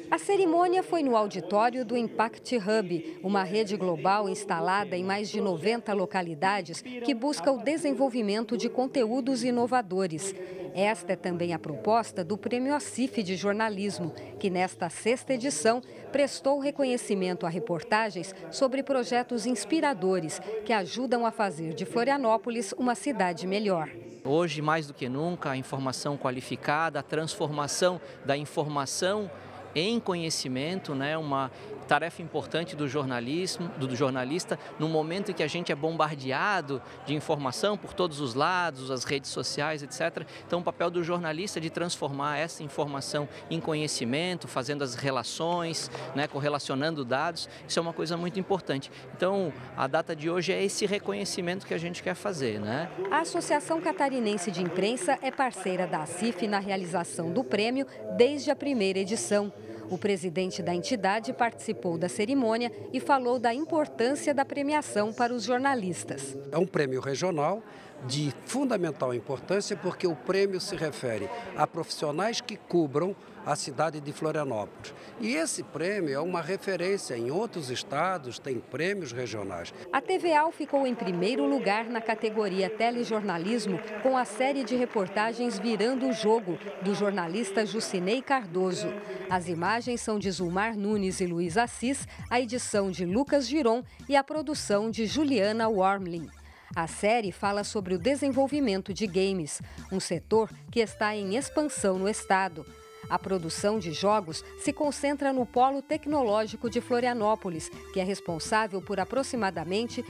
A cerimônia foi no auditório do Impact Hub, uma rede global instalada em mais de 90 localidades que busca o desenvolvimento de conteúdos inovadores. Esta é também a proposta do Prêmio ACIF de Jornalismo, que nesta sexta edição prestou reconhecimento a reportagens sobre projetos inspiradores que ajudam a fazer de Florianópolis uma cidade melhor. Hoje, mais do que nunca, a informação qualificada, a transformação da informação em conhecimento, né, uma tarefa importante do jornalista, no momento em que a gente é bombardeado de informação por todos os lados, as redes sociais, etc. Então, o papel do jornalista é de transformar essa informação em conhecimento, fazendo as relações, né, correlacionando dados, isso é uma coisa muito importante. Então, a data de hoje é esse reconhecimento que a gente quer fazer, né? A Associação Catarinense de Imprensa é parceira da ACIF na realização do prêmio desde a primeira edição. O presidente da entidade participou da cerimônia e falou da importância da premiação para os jornalistas. É um prêmio regional de fundamental importância porque o prêmio se refere a profissionais que cubram a cidade de Florianópolis. E esse prêmio é uma referência em outros estados, tem prêmios regionais. A TVA ficou em primeiro lugar na categoria telejornalismo com a série de reportagens Virando o Jogo, do jornalista Jucinei Cardoso. As imagens são de Zulmar Nunes e Luiz Assis, a edição de Lucas Giron e a produção de Juliana Wormling. A série fala sobre o desenvolvimento de games, um setor que está em expansão no estado. A produção de jogos se concentra no Polo Tecnológico de Florianópolis, que é responsável por aproximadamente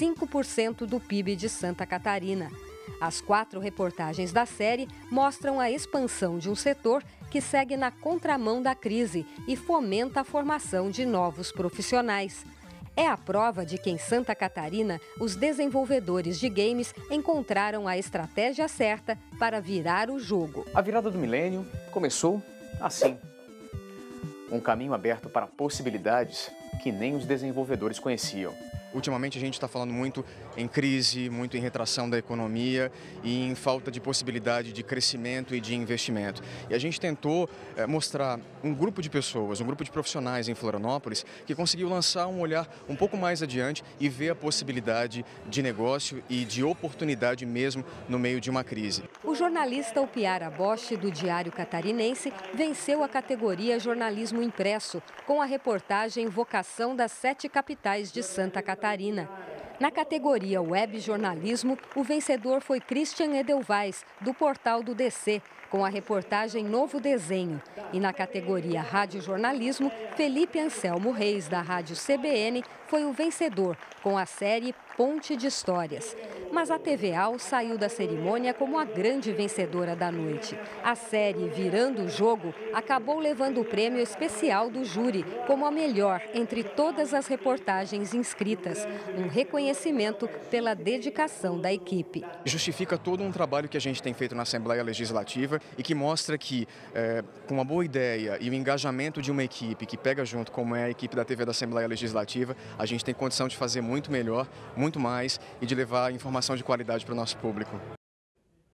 5% do PIB de Santa Catarina. As 4 reportagens da série mostram a expansão de um setor que segue na contramão da crise e fomenta a formação de novos profissionais. É a prova de que em Santa Catarina, os desenvolvedores de games encontraram a estratégia certa para virar o jogo. A virada do milênio começou assim. Um caminho aberto para possibilidades que nem os desenvolvedores conheciam. Ultimamente a gente está falando muito em crise, muito em retração da economia e em falta de possibilidade de crescimento e de investimento. E a gente tentou mostrar um grupo de pessoas, um grupo de profissionais em Florianópolis que conseguiu lançar um olhar um pouco mais adiante e ver a possibilidade de negócio e de oportunidade mesmo no meio de uma crise. O jornalista Upiara Bosch, do Diário Catarinense, venceu a categoria Jornalismo Impresso com a reportagem Vocação das 7 Capitais de Santa Catarina. Na categoria Web Jornalismo, o vencedor foi Christian Edelweiss, do portal do DC, com a reportagem Novo Desenho. E na categoria Rádio Jornalismo, Felipe Anselmo Reis, da Rádio CBN, foi o vencedor, com a série Ponte de Histórias. Mas a TVA saiu da cerimônia como a grande vencedora da noite. A série Virando o Jogo acabou levando o prêmio especial do júri como a melhor entre todas as reportagens inscritas. Um reconhecimento pela dedicação da equipe. Justifica todo um trabalho que a gente tem feito na Assembleia Legislativa e que mostra que, com uma boa ideia e o engajamento de uma equipe que pega junto, como é a equipe da TV da Assembleia Legislativa, a gente tem condição de fazer muito melhor, muito mais e de levar informação de qualidade para o nosso público.